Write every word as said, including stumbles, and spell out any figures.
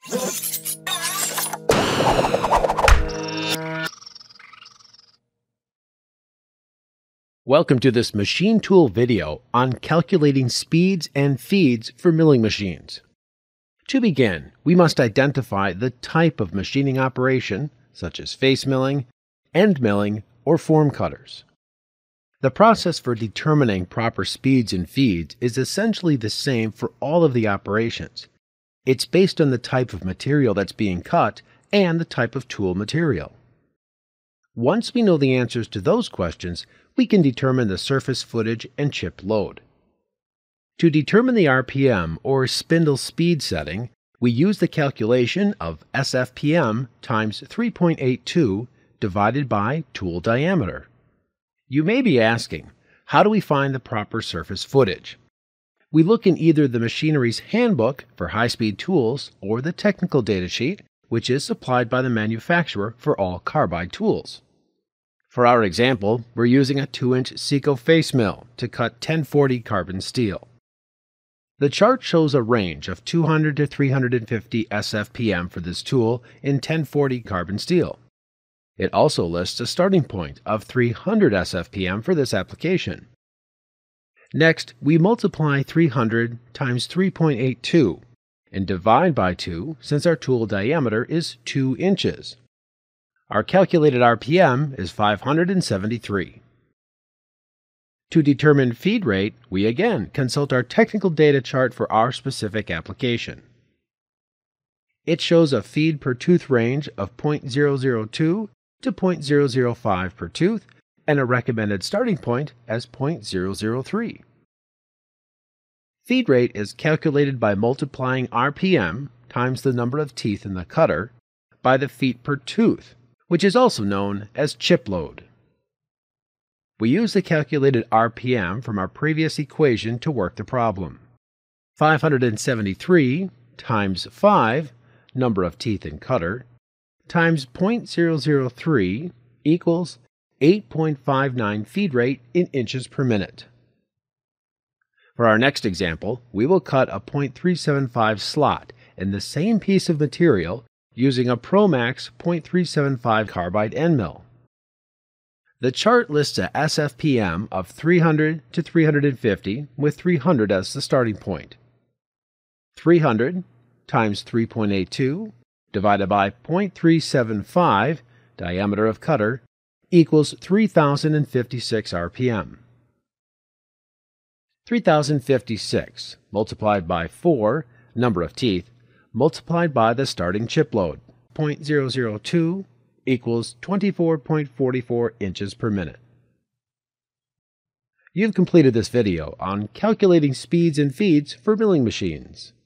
Welcome to this machine tool video on calculating speeds and feeds for milling machines. To begin, we must identify the type of machining operation, such as face milling, end milling, or form cutters. The process for determining proper speeds and feeds is essentially the same for all of the operations. It's based on the type of material that's being cut and the type of tool material. Once we know the answers to those questions, we can determine the surface footage and chip load. To determine the R P M, or spindle speed setting, we use the calculation of S F P M times three point eight two divided by tool diameter. You may be asking, how do we find the proper surface footage? We look in either the machinery's handbook for high-speed tools or the technical data sheet, which is supplied by the manufacturer for all carbide tools. For our example, we're using a two inch Seco face mill to cut ten forty carbon steel. The chart shows a range of two hundred to three hundred fifty S F P M for this tool in ten forty carbon steel. It also lists a starting point of three hundred S F P M for this application. Next, we multiply three hundred times three point eight two and divide by two since our tool diameter is two inches. Our calculated R P M is five hundred seventy-three. To determine feed rate, we again consult our technical data chart for our specific application. It shows a feed per tooth range of zero point zero zero two to zero point zero zero five per tooth and a recommended starting point as zero point zero zero three. Feed rate is calculated by multiplying R P M times the number of teeth in the cutter by the feet per tooth, which is also known as chip load. We use the calculated R P M from our previous equation to work the problem. five hundred seventy-three times five, number of teeth in cutter, times zero point zero zero three equals eight point five nine feed rate in inches per minute. For our next example, we will cut a zero point three seven five slot in the same piece of material using a Promax zero point three seven five carbide end mill. The chart lists a S F P M of three hundred to three hundred fifty with three hundred as the starting point. three hundred times three point eight two divided by zero point three seven five, diameter of cutter, equals three thousand fifty-six R P M. three thousand fifty-six multiplied by four, number of teeth, multiplied by the starting chip load, zero point zero zero two, equals twenty-four point four four inches per minute. You've completed this video on calculating speeds and feeds for milling machines.